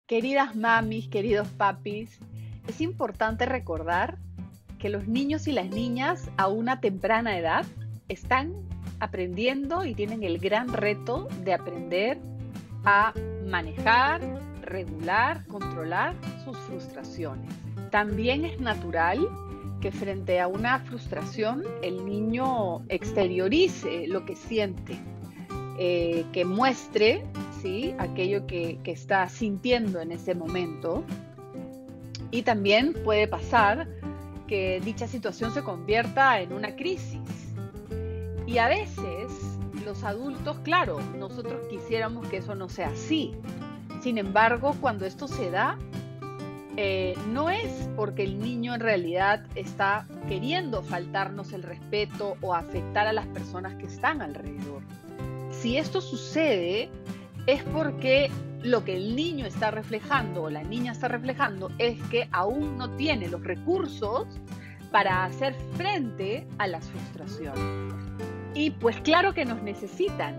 Queridas mamis, queridos papis, es importante recordar que los niños y las niñas a una temprana edad están aprendiendo y tienen el gran reto de aprender a manejar, regular, controlar sus frustraciones. También es natural que frente a una frustración el niño exteriorice lo que siente, que muestre, ¿sí?, aquello que está sintiendo en ese momento. Y también puede pasar que dicha situación se convierta en una crisis. Y a veces los adultos, claro, nosotros quisiéramos que eso no sea así. Sin embargo, cuando esto se da, no es porque el niño en realidad está queriendo faltarnos el respeto o afectar a las personas que están alrededor. Si esto sucede, es porque lo que el niño está reflejando o la niña está reflejando es que aún no tiene los recursos para hacer frente a las frustraciones. Y pues claro que nos necesitan,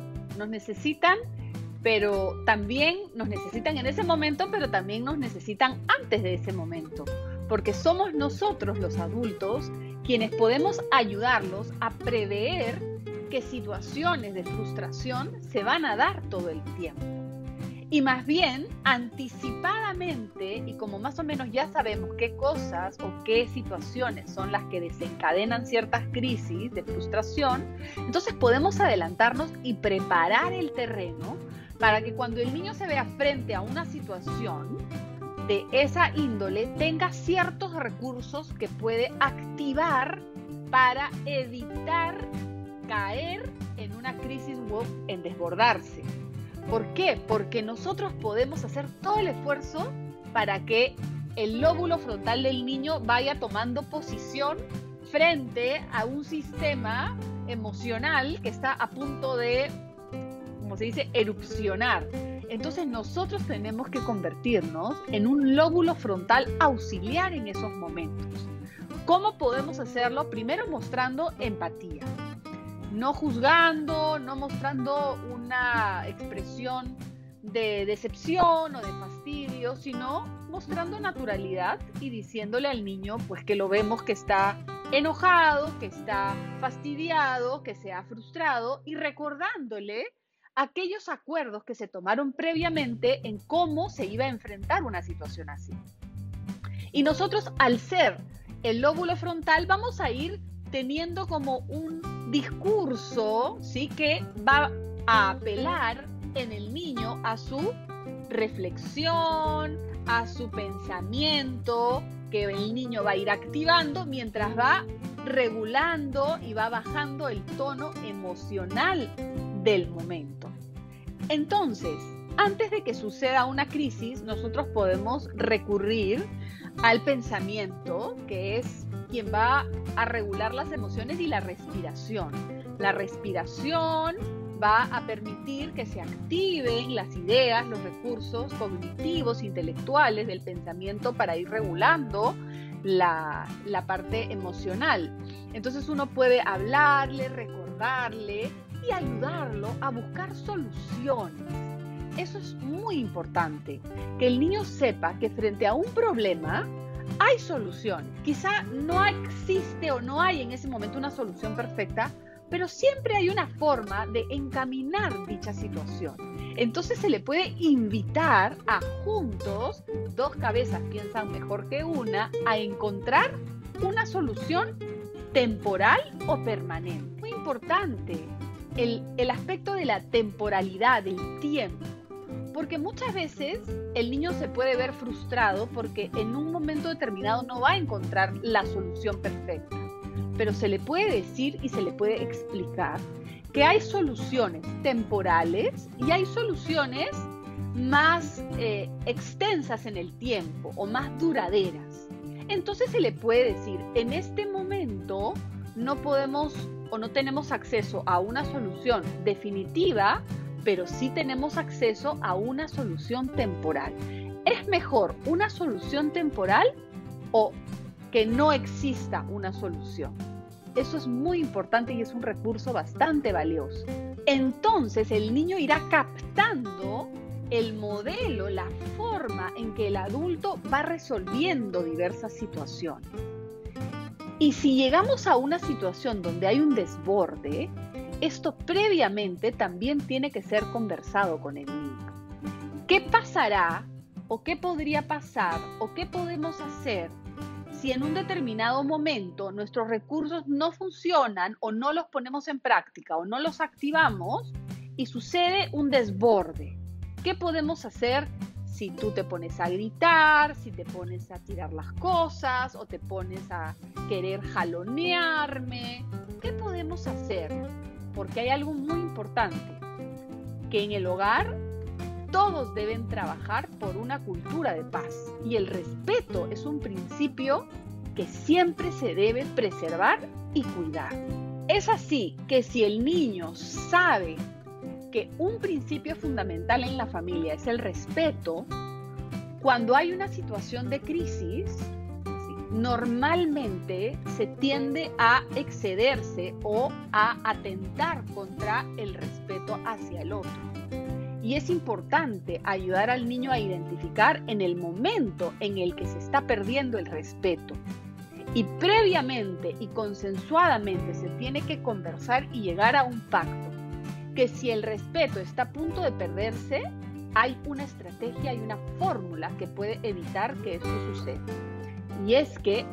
pero también nos necesitan en ese momento, pero también nos necesitan antes de ese momento, porque somos nosotros los adultos quienes podemos ayudarlos a prever que situaciones de frustración se van a dar todo el tiempo. Y más bien, anticipadamente, y como más o menos ya sabemos qué cosas o qué situaciones son las que desencadenan ciertas crisis de frustración, entonces podemos adelantarnos y preparar el terreno para que cuando el niño se vea frente a una situación de esa índole, tenga ciertos recursos que puede activar para evitar caer en una crisis o en desbordarse. ¿Por qué? Porque nosotros podemos hacer todo el esfuerzo para que el lóbulo frontal del niño vaya tomando posición frente a un sistema emocional que está a punto de, como se dice, erupcionar. Entonces nosotros tenemos que convertirnos en un lóbulo frontal auxiliar en esos momentos. ¿Cómo podemos hacerlo? Primero mostrando empatía. No juzgando, no mostrando una expresión de decepción o de fastidio, sino mostrando naturalidad y diciéndole al niño pues que lo vemos que está enojado, que está fastidiado, que se ha frustrado, y recordándole aquellos acuerdos que se tomaron previamente en cómo se iba a enfrentar una situación así. Y nosotros, al ser el lóbulo frontal, vamos a ir teniendo como un discurso, ¿sí?, que va a apelar en el niño a su reflexión, a su pensamiento, que el niño va a ir activando mientras va regulando y va bajando el tono emocional del momento. Entonces, antes de que suceda una crisis, nosotros podemos recurrir al pensamiento, que es quien va a regular las emociones, y la respiración. La respiración va a permitir que se activen las ideas, los recursos cognitivos, intelectuales del pensamiento para ir regulando la parte emocional. Entonces uno puede hablarle, recordarle y ayudarlo a buscar soluciones. Eso es muy importante, que el niño sepa que frente a un problema hay soluciones. Quizá no existe o no hay en ese momento una solución perfecta, pero siempre hay una forma de encaminar dicha situación. Entonces se le puede invitar a juntos, dos cabezas piensan mejor que una, a encontrar una solución temporal o permanente. Muy importante el aspecto de la temporalidad, del tiempo. Porque muchas veces el niño se puede ver frustrado porque en un momento determinado no va a encontrar la solución perfecta. Pero se le puede decir y se le puede explicar que hay soluciones temporales y hay soluciones más extensas en el tiempo o más duraderas. Entonces se le puede decir, en este momento no podemos o no tenemos acceso a una solución definitiva, pero sí tenemos acceso a una solución temporal. ¿Es mejor una solución temporal o que no exista una solución? Eso es muy importante y es un recurso bastante valioso. Entonces el niño irá captando el modelo, la forma en que el adulto va resolviendo diversas situaciones. Y si llegamos a una situación donde hay un desborde, esto previamente también tiene que ser conversado con el niño. ¿Qué pasará o qué podría pasar o qué podemos hacer si en un determinado momento nuestros recursos no funcionan o no los ponemos en práctica o no los activamos y sucede un desborde? ¿Qué podemos hacer si tú te pones a gritar, si te pones a tirar las cosas o te pones a querer jalonearme? ¿Qué podemos hacer? Porque hay algo muy importante, que en el hogar todos deben trabajar por una cultura de paz y el respeto es un principio que siempre se debe preservar y cuidar. Es así que si el niño sabe que un principio fundamental en la familia es el respeto, cuando hay una situación de crisis, normalmente se tiende a excederse o a atentar contra el respeto hacia el otro. Y es importante ayudar al niño a identificar en el momento en el que se está perdiendo el respeto. Y previamente y consensuadamente se tiene que conversar y llegar a un pacto. Que si el respeto está a punto de perderse, hay una estrategia y una fórmula que puede evitar que esto suceda. Y es que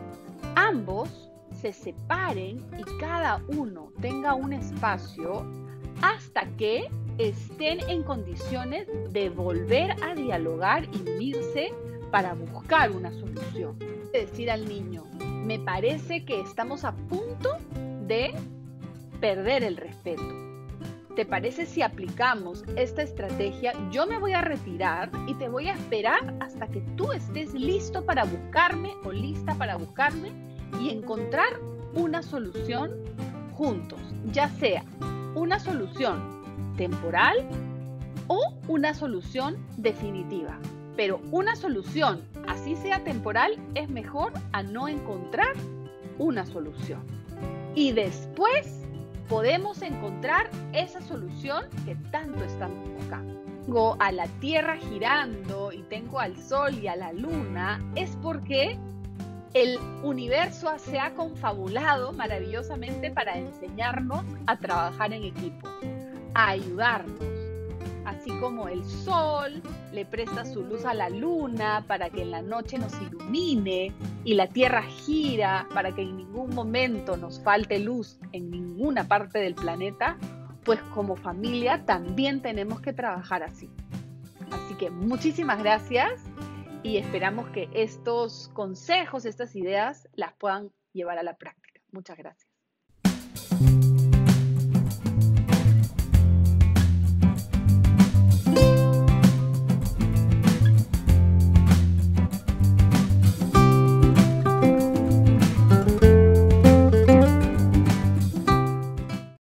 ambos se separen y cada uno tenga un espacio hasta que estén en condiciones de volver a dialogar y unirse para buscar una solución. Decir al niño, me parece que estamos a punto de perder el respeto. ¿Te parece si aplicamos esta estrategia? Yo me voy a retirar y te voy a esperar hasta que tú estés listo para buscarme o lista para buscarme y encontrar una solución juntos, ya sea una solución temporal o una solución definitiva. Pero una solución, así sea temporal, es mejor a no encontrar una solución. Y después podemos encontrar esa solución que tanto estamos buscando. Tengo a la Tierra girando y tengo al Sol y a la Luna, es porque el universo se ha confabulado maravillosamente para enseñarnos a trabajar en equipo, a ayudarnos. Así como el Sol le presta su luz a la Luna para que en la noche nos ilumine y la Tierra gira para que en ningún momento nos falte luz en ninguna parte del planeta, pues como familia también tenemos que trabajar así. Así que muchísimas gracias y esperamos que estos consejos, estas ideas las puedan llevar a la práctica. Muchas gracias.